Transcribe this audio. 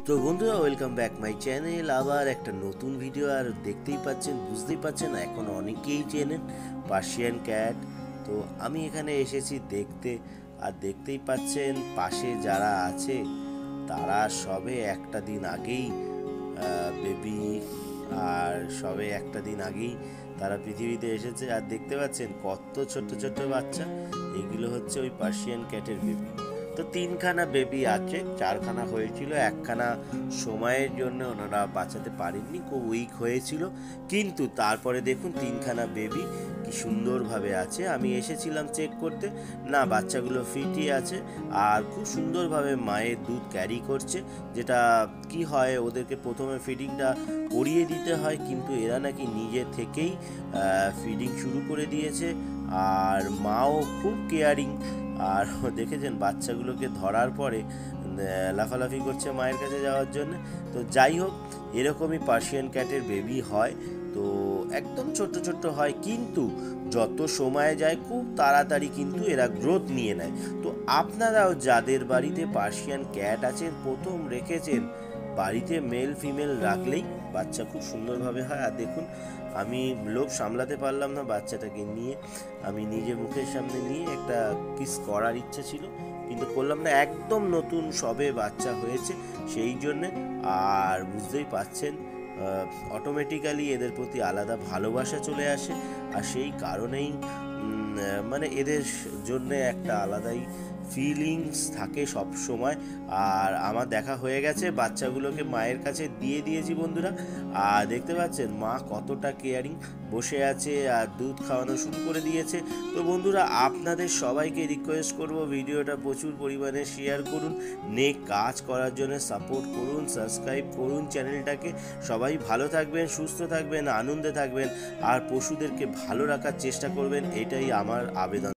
তো বন্ধুরা, welcome back my channel. আবার একটা নতুন ভিডিও। আর দেখতেই পাচ্ছেন, বুঝতেই পাচ্ছেন, এখন অনেকেই চেনেন পার্সিয়ান ক্যাট। তো আমি এখানে এসেছি দেখতে। আর দেখতেই পাচ্ছেন পাশে যারা আছে তারা সবে একটা দিন আগেই বেবি, আর সবে একটা দিন আগেই তারা পৃথিবীতে এসেছে। আর দেখতে পাচ্ছেন কত ছোট্ট ছোট্ট বাচ্চা। এগুলো হচ্ছে ওই পার্সিয়ান ক্যাটের বেবি। তো তিনখানা বেবি আছে, চারখানা হয়েছিল, একখানা সময়ের জন্য ওনারা বাঁচাতে পারেননি, খুব উইক হয়েছিল। কিন্তু তারপরে দেখুন তিনখানা বেবি কি সুন্দরভাবে আছে। আমি এসেছিলাম চেক করতে, না বাচ্চাগুলো ফিটই আছে আর খুব সুন্দরভাবে মায়ের দুধ ক্যারি করছে। যেটা কি হয়, ওদেরকে প্রথমে ফিডিংটা করিয়ে দিতে হয়, কিন্তু এরা নাকি নিজে থেকেই ফিডিং শুরু করে দিয়েছে। আর মাও খুব কেয়ারিং। আর দেখেছেন বাচ্চাগুলোকে ধরার পরে লাফালাফি করছে মায়ের কাছে যাওয়ার জন্য। তো যাই হোক, এরকমই পার্সিয়ান ক্যাটের বেবি হয়। তো একদম ছোট্ট ছোট্ট হয়, কিন্তু যত সময় যায় খুব তাড়াতাড়ি কিন্তু এরা গ্রোথ নিয়ে নেয়। তো আপনারাও যাদের বাড়িতে পার্সিয়ান ক্যাট আছে, প্রথম রেখেছেন, বাড়িতে মেল ফিমেল রাখলেই বাচ্চা খুব সুন্দরভাবে হয়। আর দেখুন, আমি লোভ সামলাতে পারলাম না, বাচ্চাটাকে নিয়ে আমি নিজে মুখের সামনে নিয়ে একটা কিস করার ইচ্ছে ছিল, কিন্তু করলাম না। একদম নতুন সবে বাচ্চা হয়েছে সেই জন্যে। আর বুঝতেই পাচ্ছেন অটোমেটিক্যালি এদের প্রতি আলাদা ভালোবাসা চলে আসে। আর সেই কারণেই মানে এদের জন্যে একটা আলাদাই ফিলিংস থাকে সব সময়। আর আমার দেখা হয়ে গেছে, বাচ্চাগুলোকে মায়ের কাছে দিয়ে দিয়েছি বন্ধুরা। আর দেখতে পাচ্ছেন মা কতটা কেয়ারিং, বসে আছে আর দুধ খাওয়ানো শুরু করে দিয়েছে। তো বন্ধুরা, আপনাদের সবাইকে রিকোয়েস্ট করব, ভিডিওটা প্রচুর পরিমাণে শেয়ার করুন, কাজ করার জন্য সাপোর্ট করুন, সাবস্ক্রাইব করুন চ্যানেলটাকে। সবাই ভালো থাকবেন, সুস্থ থাকবেন, আনন্দে থাকবেন, আর পশুদেরকে ভালো রাখার চেষ্টা করবেন, এটাই আমার আবেদন।